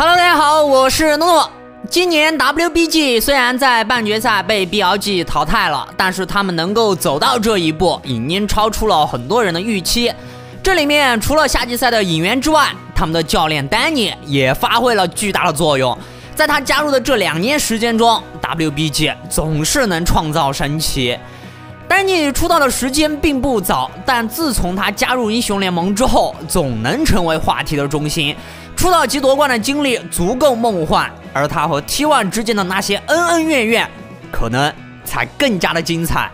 Hello， 大家好，我是诺诺。今年 WBG 虽然在半决赛被 BLG 淘汰了，但是他们能够走到这一步，已经超出了很多人的预期。这里面除了夏季赛的引援之外，他们的教练丹尼也发挥了巨大的作用。在他加入的这2年时间中 ，WBG 总是能创造神奇。丹尼出道的时间并不早，但自从他加入英雄联盟之后，总能成为话题的中心。出道即夺冠的经历足够梦幻，而他和 T1 之间的那些恩恩怨怨，可能才更加的精彩。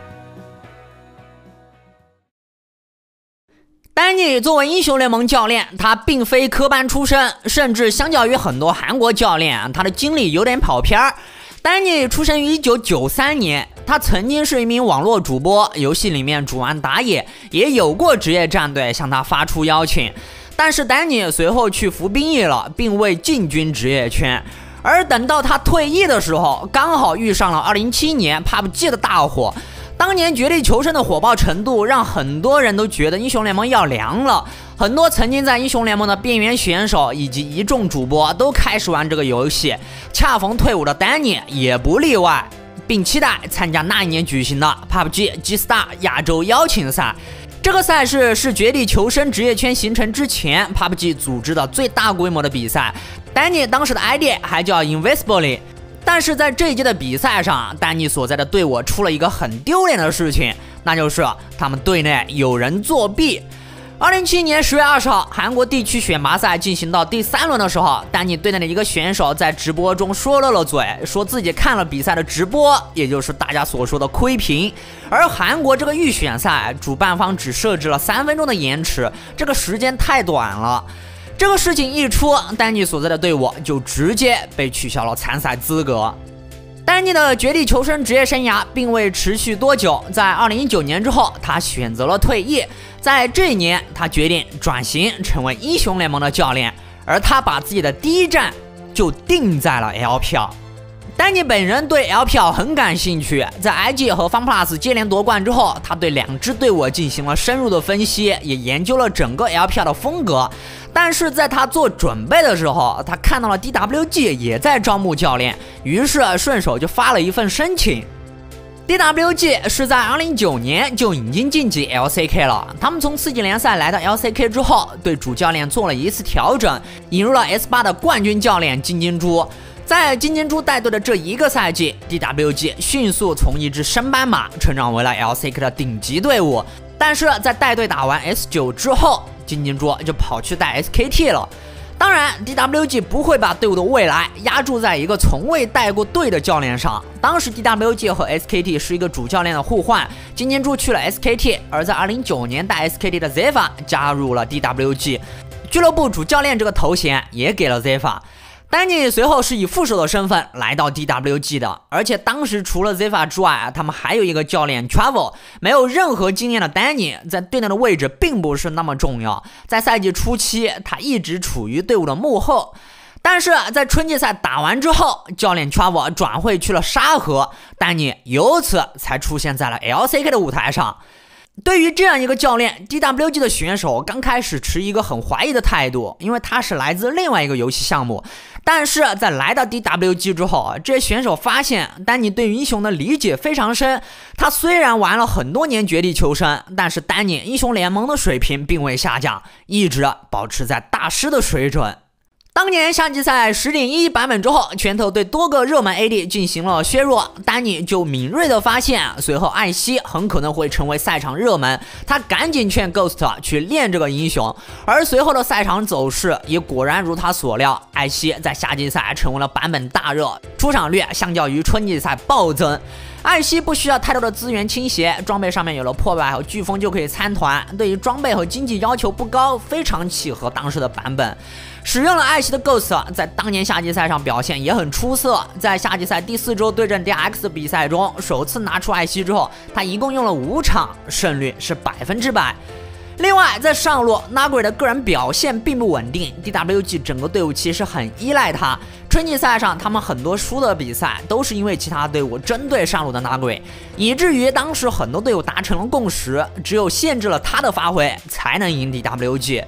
丹尼作为英雄联盟教练，他并非科班出身，甚至相较于很多韩国教练，他的经历有点跑偏儿。丹尼出生于1993年，他曾经是一名网络主播，游戏里面主玩打野，也有过职业战队向他发出邀请。但是丹尼随后去服兵役了，并未进军职业圈。而等到他退役的时候，刚好遇上了2017年 PUBG 的大火。当年绝地求生的火爆程度让很多人都觉得英雄联盟要凉了，很多曾经在英雄联盟的边缘选手以及一众主播都开始玩这个游戏，恰逢退伍的丹尼也不例外，并期待参加那一年举行的 PUBG G-Star 亚洲邀请赛。这个赛事是绝地求生职业圈形成之前 PUBG 组织的最大规模的比赛，丹尼当时的 ID 还叫 Invisibly。但是在这一届的比赛上，丹尼所在的队伍出了一个很丢脸的事情，那就是他们队内有人作弊。2017年10月20号，韩国地区选拔赛进行到第3轮的时候，丹尼队内的一个选手在直播中说漏了嘴，说自己看了比赛的直播，也就是大家所说的窥屏。而韩国这个预选赛，主办方只设置了3分钟的延迟，这个时间太短了。这个事情一出，丹尼所在的队伍就直接被取消了参赛资格。丹尼的绝地求生职业生涯并未持续多久，在2019年之后，他选择了退役。在这一年，他决定转型成为英雄联盟的教练，而他把自己的第一站就定在了 LPL。丹尼本人对 LPL 很感兴趣，在 IG 和 FunPlus 接连夺冠之后，他对2支队伍进行了深入的分析，也研究了整个 LPL 的风格。但是在他做准备的时候，他看到了 DWG 也在招募教练，于是顺手就发了一份申请。DWG 是在2019年就已经晋级 LCK 了，他们从次级联赛来到 LCK 之后，对主教练做了一次调整，引入了 S8 的冠军教练金金珠。在金金珠带队的这一个赛季 ，DWG 迅速从一支升班马成长为了 LCK 的顶级队伍。但是在带队打完 S9 之后，金金珠就跑去带 SKT 了。当然 ，DWG 不会把队伍的未来压注在一个从未带过队的教练上。当时 DWG 和 SKT 是一个主教练的互换，金金珠去了 SKT， 而在2019年带 SKT 的 Zephyr 加入了 DWG， 俱乐部主教练这个头衔也给了 Zephyr。丹尼随后是以副手的身份来到 DWG 的，而且当时除了 Zephyr 之外，他们还有一个教练 Travel。没有任何经验的丹尼在队内的位置并不是那么重要，在赛季初期他一直处于队伍的幕后。但是在春季赛打完之后，教练 Travel 转会去了沙河，丹尼由此才出现在了 LCK 的舞台上。对于这样一个教练 ，DWG 的选手刚开始持一个很怀疑的态度，因为他是来自另外一个游戏项目。但是在来到 DWG 之后，这些选手发现丹尼对于英雄的理解非常深。他虽然玩了很多年绝地求生，但是丹尼英雄联盟的水平并未下降，一直保持在大师的水准。当年夏季赛 10.11 版本之后，拳头对多个热门 AD 进行了削弱，丹尼就敏锐的发现，随后艾希很可能会成为赛场热门，他赶紧劝 Ghost 去练这个英雄，而随后的赛场走势也果然如他所料，艾希在夏季赛成为了版本大热，出场率相较于春季赛暴增。艾希不需要太多的资源倾斜，装备上面有了破败和飓风就可以参团，对于装备和经济要求不高，非常契合当时的版本。使用了艾希的 Ghost 在当年夏季赛上表现也很出色，在夏季赛第4周对阵 DRX 的比赛中，首次拿出艾希之后，他一共用了5场，胜率是100%。另外，在上路 Nuguri 的个人表现并不稳定 ，DWG 整个队伍其实很依赖他。春季赛上，他们很多输的比赛都是因为其他队伍针对上路的 Nuguri， 以至于当时很多队伍达成了共识，只有限制了他的发挥，才能赢 DWG。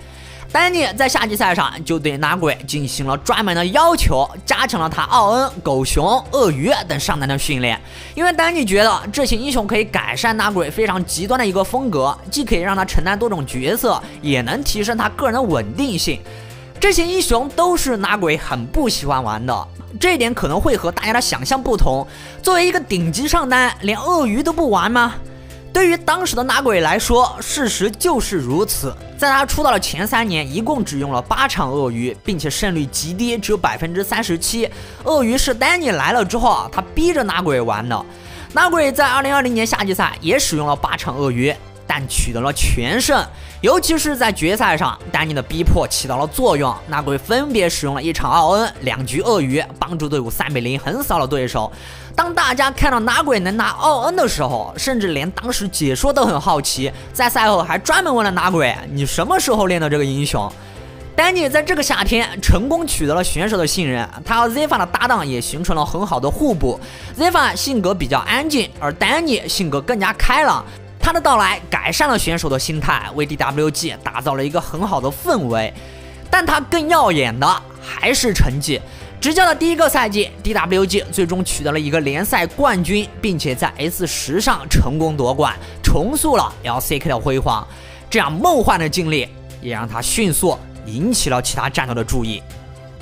丹尼在夏季赛上就对纳鬼进行了专门的要求，加强了他奥恩、狗熊、鳄鱼等上单的训练。因为丹尼觉得这些英雄可以改善纳鬼非常极端的一个风格，既可以让他承担多种角色，也能提升他个人的稳定性。这些英雄都是纳鬼很不喜欢玩的，这一点可能会和大家的想象不同。作为一个顶级上单，连鳄鱼都不玩吗？对于当时的纳鬼来说，事实就是如此。在他出道的前3年，一共只用了8场鳄鱼，并且胜率极低，只有37%。鳄鱼是丹尼来了之后他逼着纳鬼玩的。纳鬼在2020年夏季赛也使用了8场鳄鱼，但取得了全胜。尤其是在决赛上，丹尼的逼迫起到了作用。纳鬼分别使用了1场奥恩、2局鳄鱼，帮助队伍3比0横扫了对手。当大家看到纳鬼能拿奥恩的时候，甚至连当时解说都很好奇，在赛后还专门问了纳鬼：“你什么时候练的这个英雄？”丹尼在这个夏天成功取得了选手的信任，他和 Zephyr 的搭档也形成了很好的互补。Zephyr 性格比较安静，而丹尼性格更加开朗。他的到来改善了选手的心态，为 DWG 打造了一个很好的氛围。但他更耀眼的还是成绩。执教的第1个赛季 ，DWG 最终取得了一个联赛冠军，并且在 S10上成功夺冠，重塑了 LCK 的辉煌。这样梦幻的经历也让他迅速引起了其他战队的注意。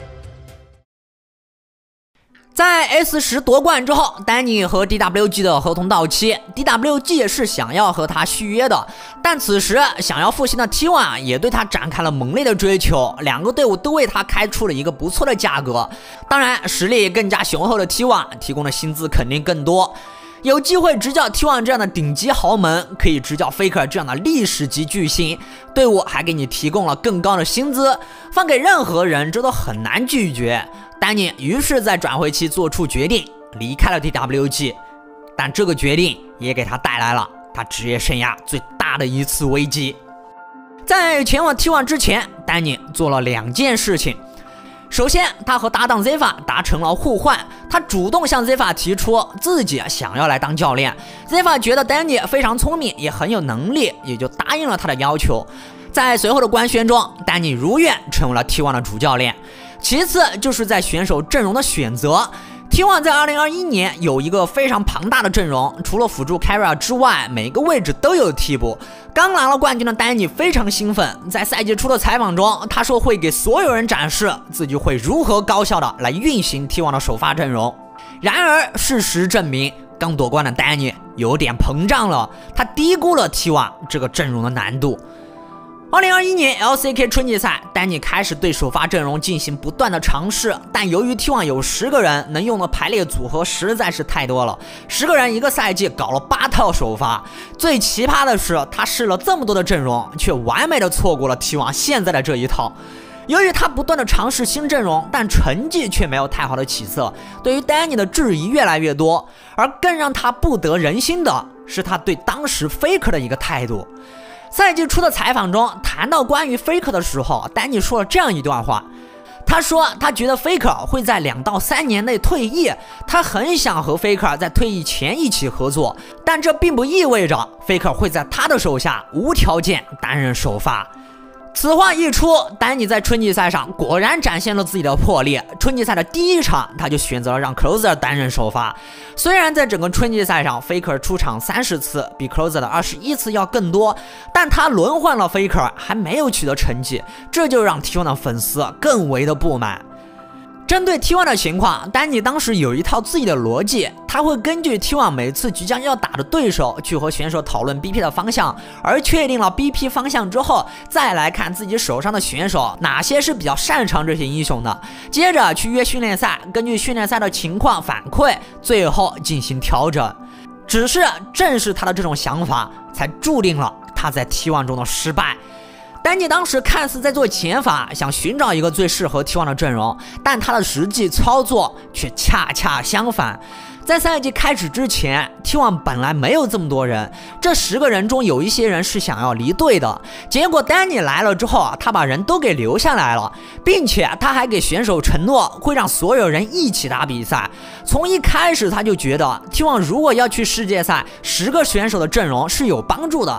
在 S10夺冠之后，丹尼和 DWG 的合同到期 ，DWG 是想要和他续约的，但此时想要复兴的 T1 也对他展开了猛烈的追求，两个队伍都为他开出了一个不错的价格。当然，实力更加雄厚的 T1 提供的薪资肯定更多。有机会执教 T1 这样的顶级豪门，可以执教 Faker 这样的历史级巨星，队伍还给你提供了更高的薪资，放给任何人这都很难拒绝。丹尼于是在转会期做出决定，离开了 DWG， 但这个决定也给他带来了他职业生涯最大的一次危机。在前往 T1 之前，丹尼做了2件事情。首先，他和搭档 Zephyr 达成了互换，他主动向 Zephyr 提出自己想要来当教练。Zephyr 觉得丹尼非常聪明，也很有能力，也就答应了他的要求。在随后的官宣中，丹尼如愿成为了 T1 的主教练。其次就是在选手阵容的选择。T1 在2021年有一个非常庞大的阵容，除了辅助 Carrier 之外，每个位置都有替补。刚拿了冠军的丹尼非常兴奋，在赛季初的采访中，他说会给所有人展示自己会如何高效的来运行 T1 的首发阵容。然而事实证明，刚夺冠的丹尼有点膨胀了，他低估了 T1 这个阵容的难度。2021年 LCK 春季赛，丹尼开始对首发阵容进行不断的尝试，但由于 T1 有10个人，能用的排列组合实在是太多了，10个人一个赛季搞了8套首发。最奇葩的是，他试了这么多的阵容，却完美的错过了 T1 现在的这一套。由于他不断的尝试新阵容，但成绩却没有太好的起色，对于丹尼的质疑越来越多。而更让他不得人心的是他对当时 Faker 的一个态度。赛季初的采访中谈到关于 Faker 的时候，丹尼说了这样一段话。他说他觉得 Faker 会在2到3年内退役，他很想和 Faker 在退役前一起合作，但这并不意味着 Faker 会在他的手下无条件担任首发。此话一出，丹尼在春季赛上果然展现了自己的魄力。春季赛的第1场，他就选择了让 Closer 担任首发。虽然在整个春季赛上 Faker 出场30次，比 Closer 的21次要更多，但他轮换了 Faker 还没有取得成绩，这就让 T1 的粉丝更为的不满。针对 T1 的情况，丹尼当时有一套自己的逻辑，他会根据 T1 每次即将要打的对手去和选手讨论 BP 的方向，而确定了 BP 方向之后，再来看自己手上的选手哪些是比较擅长这些英雄的，接着去约训练赛，根据训练赛的情况反馈，最后进行调整。只是正是他的这种想法，才注定了他在 T1 中的失败。丹尼当时看似在做减法，想寻找一个最适合 T1 的阵容，但他的实际操作却恰恰相反。在赛季开始之前 ，T1 本来没有这么多人，这10个人中有一些人是想要离队的。结果丹尼来了之后，他把人都给留下来了，并且他还给选手承诺会让所有人一起打比赛。从一开始他就觉得 T1 如果要去世界赛，10个选手的阵容是有帮助的。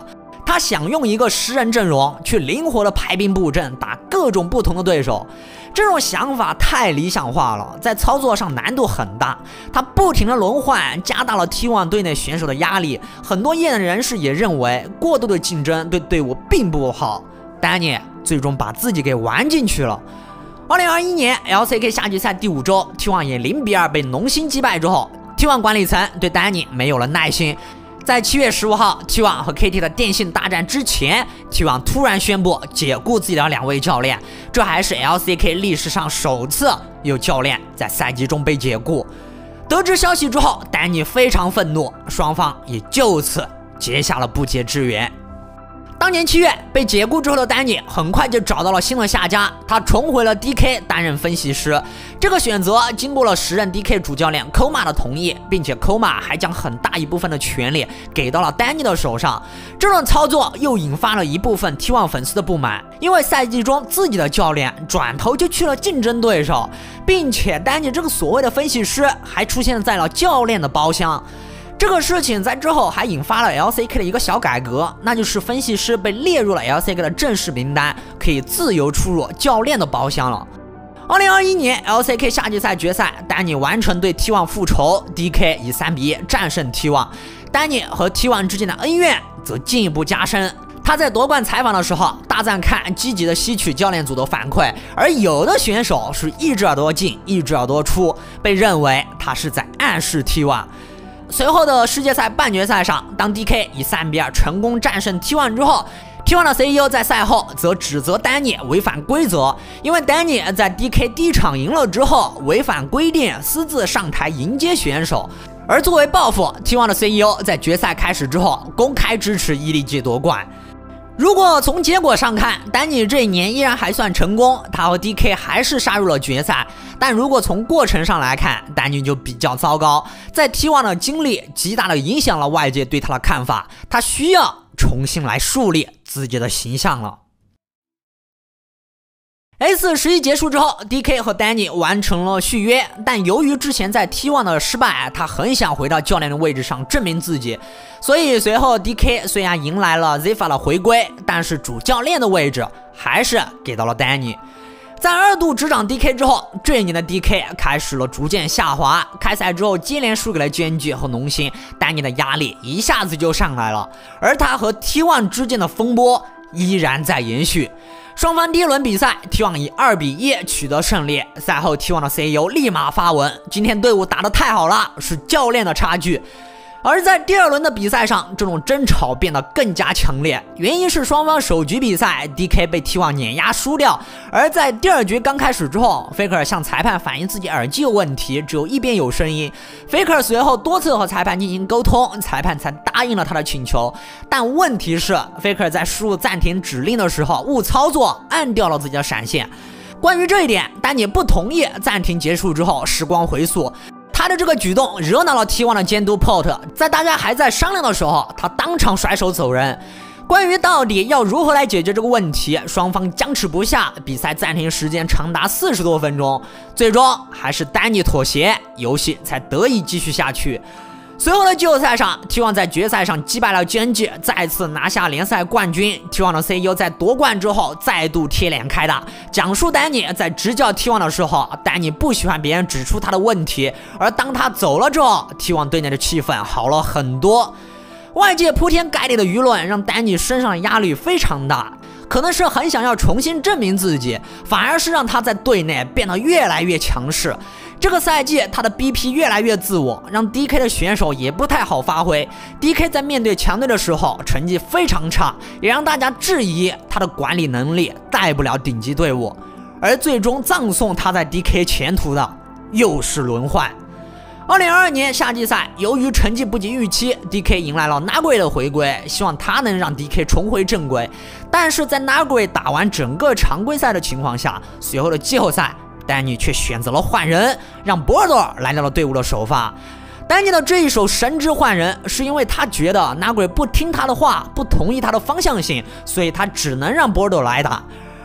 他想用一个10人阵容去灵活的排兵布阵，打各种不同的对手。这种想法太理想化了，在操作上难度很大。他不停的轮换，加大了 T1 队内选手的压力。很多业内人士也认为，过度的竞争对队伍并不好。丹尼最终把自己给玩进去了。2021年 LCK 夏季赛第5周 ，T1 以0-2被农心击败之后，T1 管理层对丹尼没有了耐心。在7月15号 ，T1 和 KT 的电信大战之前 ，T1 突然宣布解雇自己的2位教练，这还是 LCK 历史上首次有教练在赛季中被解雇。得知消息之后，丹尼非常愤怒，双方也就此结下了不解之缘。当年7月被解雇之后的丹尼很快就找到了新的下家，他重回了 DK 担任分析师。这个选择经过了时任 DK 主教练 Koma 的同意，并且 Koma 还将很大一部分的权力给到了丹尼的手上。这种操作又引发了一部分 T1 粉丝的不满，因为赛季中自己的教练转头就去了竞争对手，并且丹尼这个所谓的分析师还出现在了教练的包厢。这个事情在之后还引发了 LCK 的一个小改革，那就是分析师被列入了 LCK 的正式名单，可以自由出入教练的包厢了。2021年 LCK 夏季赛决赛，丹尼完成对 T1 复仇 ，DK 以3-1战胜 T1， 丹尼和 T1 之间的恩怨则进一步加深。他在夺冠采访的时候大赞看积极的吸取教练组的反馈，而有的选手是一只耳朵进一只耳朵出，被认为他是在暗示 T1。随后的世界赛半决赛上，当 DK 以3-2成功战胜 T1 之后，T1 的 CEO 在赛后则指责丹尼违反规则，因为丹尼在 DK 第一场赢了之后违反规定私自上台迎接选手，而作为报复 ，T1 的 CEO 在决赛开始之后公开支持EDG夺冠。如果从结果上看，丹尼这一年依然还算成功，他和 DK 还是杀入了决赛。但如果从过程上来看，丹尼就比较糟糕，在 T1 的经历极大的影响了外界对他的看法，他需要重新来树立自己的形象了。A411结束之后 ，DK 和丹尼完成了续约，但由于之前在 T1 的失败，他很想回到教练的位置上证明自己，所以随后 DK 虽然迎来了 Zephyr 的回归，但是主教练的位置还是给到了丹尼。在2度执掌 DK 之后，这一年的 DK 开始了逐渐下滑，开赛之后接连输给了 GNG 和农心，丹尼的压力一下子就上来了，而他和 T1 之间的风波依然在延续。双方第一轮比赛 ，T1 以2-1取得胜利。赛后 ，T1 的 CEO 立马发文：“今天队伍打得太好了，是教练的差距。”而在第2轮的比赛上，这种争吵变得更加强烈，原因是双方首局比赛 DK 被 T1 碾压输掉，而在第2局刚开始之后 ，Faker 向裁判反映自己耳机有问题，只有一边有声音。Faker 随后多次和裁判进行沟通，裁判才答应了他的请求。但问题是 ，Faker 在输入暂停指令的时候误操作，按掉了自己的闪现。关于这一点，丹尼不同意暂停结束之后时光回溯。他的这个举动惹恼了 T1 的监督 Pot， 在大家还在商量的时候，他当场甩手走人。关于到底要如何来解决这个问题，双方僵持不下，比赛暂停时间长达40多分钟，最终还是丹尼妥协，游戏才得以继续下去。随后的季后赛上 ，T1 在决赛上击败了 GNG， 再次拿下联赛冠军。T1 的 CEO 在夺冠之后再度贴脸开大，讲述丹尼在执教 T1 的时候，丹尼不喜欢别人指出他的问题，而当他走了之后 ，T1 队内的气氛好了很多。外界铺天盖地的舆论让丹尼身上的压力非常大，可能是很想要重新证明自己，反而是让他在队内变得越来越强势。这个赛季他的 BP 越来越自我，让 DK 的选手也不太好发挥。DK 在面对强队的时候成绩非常差，也让大家质疑他的管理能力带不了顶级队伍。而最终葬送他在 DK 前途的又是轮换。2022年夏季赛，由于成绩不及预期 ，DK 迎来了 Nagui 的回归，希望他能让 DK 重回正轨。但是在 Nagui 打完整个常规赛的情况下，随后的季后赛，丹尼却选择了换人，让 Border 来到了队伍的首发。丹尼的这一手神之换人，是因为他觉得 Nagui 不听他的话，不同意他的方向性，所以他只能让 Border 来打。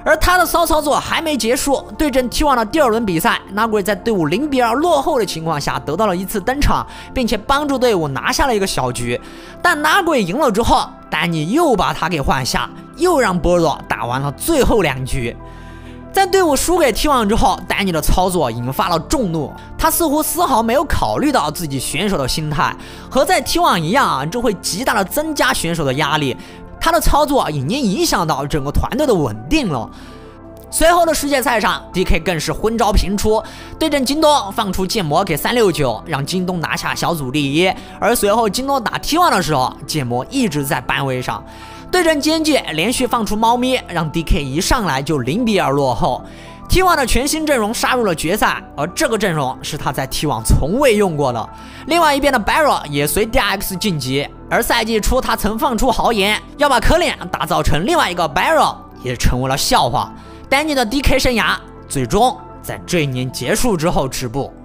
而他的骚操作还没结束，对阵 T1 的第2轮比赛，纳贵在队伍0-2落后的情况下得到了一次登场，并且帮助队伍拿下了一个小局。但纳贵赢了之后，丹尼又把他给换下，又让波罗打完了最后2局。在队伍输给 T1 之后，丹尼的操作引发了众怒，他似乎丝毫没有考虑到自己选手的心态，和在 T1 一样，这会极大的增加选手的压力。他的操作已经影响到整个团队的稳定了。随后的世界赛上 ，DK 更是昏招频出，对阵京东放出剑魔给369，让京东拿下小组第1。而随后京东打 T1 的时候，剑魔一直在班位上。对阵奸界连续放出猫咪，让 DK 一上来就0-2落后。T1 的全新阵容杀入了决赛，而这个阵容是他在 T1 从未用过的。另外一边的 Barrow 也随 DRX 晋级，而赛季初他曾放出豪言要把可脸打造成另外一个 Barrow， 也成为了笑话。丹尼的 DK 生涯最终在这一年结束之后止步。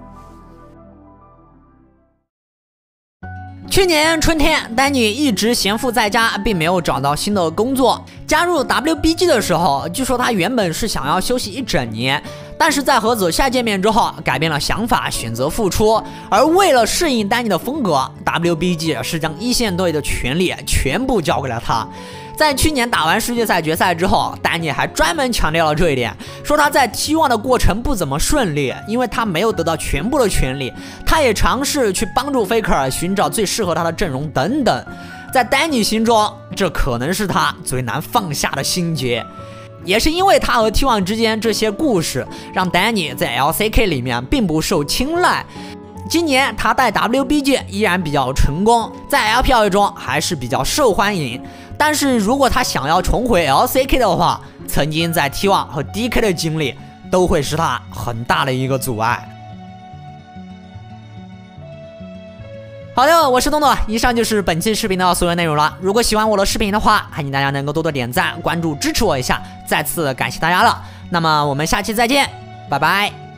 去年春天，丹尼一直闲赋在家，并没有找到新的工作。加入 WBG 的时候，据说他原本是想要休息1整年，但是在和左下见面之后，改变了想法，选择复出。而为了适应丹尼的风格 ，WBG 是将一线队的权力全部交给了他。在去年打完世界赛决赛之后，丹尼还专门强调了这一点，说他在 T1 的过程不怎么顺利，因为他没有得到全部的权利。他也尝试去帮助 Faker 寻找最适合他的阵容等等。在丹尼心中，这可能是他最难放下的心结。也是因为他和 T1 之间这些故事，让丹尼在 LCK 里面并不受青睐。今年他带 WBG 依然比较成功，在 LPL 中还是比较受欢迎。但是如果他想要重回 LCK 的话，曾经在 T1 和 DK 的经历都会是他很大的一个阻碍。好的，我是东东，以上就是本期视频的所有内容了。如果喜欢我的视频的话，还请大家能够多多点赞、关注、支持我一下，再次感谢大家了。那么我们下期再见，拜拜。